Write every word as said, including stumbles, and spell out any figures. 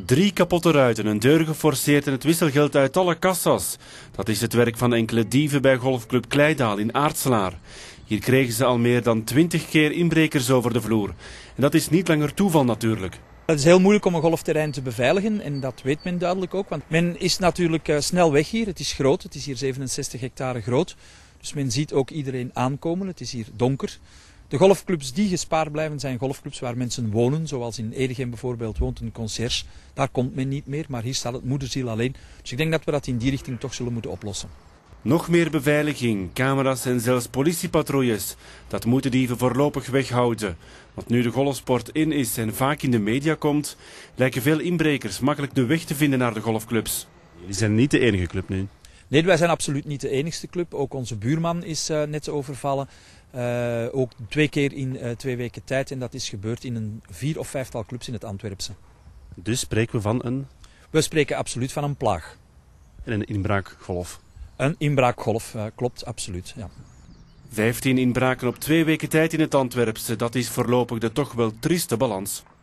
Drie kapotte ruiten, een deur geforceerd en het wisselgeld uit alle kassas. Dat is het werk van enkele dieven bij golfclub Kleidaal in Aartselaar. Hier kregen ze al meer dan twintig keer inbrekers over de vloer. En dat is niet langer toeval natuurlijk. Het is heel moeilijk om een golfterrein te beveiligen en dat weet men duidelijk ook. Want men is natuurlijk uh, snel weg hier. Het is groot, het is hier zevenenzestig hectare groot. Dus men ziet ook iedereen aankomen. Het is hier donker. De golfclubs die gespaard blijven zijn golfclubs waar mensen wonen. Zoals in Edegem bijvoorbeeld woont een conciërge. Daar komt men niet meer, maar hier staat het moederziel alleen. Dus ik denk dat we dat in die richting toch zullen moeten oplossen. Nog meer beveiliging, camera's en zelfs politiepatrouilles. Dat moeten dieven voorlopig weghouden. Want nu de golfsport in is en vaak in de media komt, lijken veel inbrekers makkelijk de weg te vinden naar de golfclubs. Jullie zijn niet de enige club nu? Nee, wij zijn absoluut niet de enigste club. Ook onze buurman is uh, net overvallen. Uh, ook twee keer in uh, twee weken tijd. En dat is gebeurd in een vier of vijftal clubs in het Antwerpse. Dus spreken we van een? We spreken absoluut van een plaag. En een inbraakgolf? Een inbraakgolf, uh, klopt, absoluut. Ja. Vijftien inbraken op twee weken tijd in het Antwerpse, dat is voorlopig de toch wel trieste balans.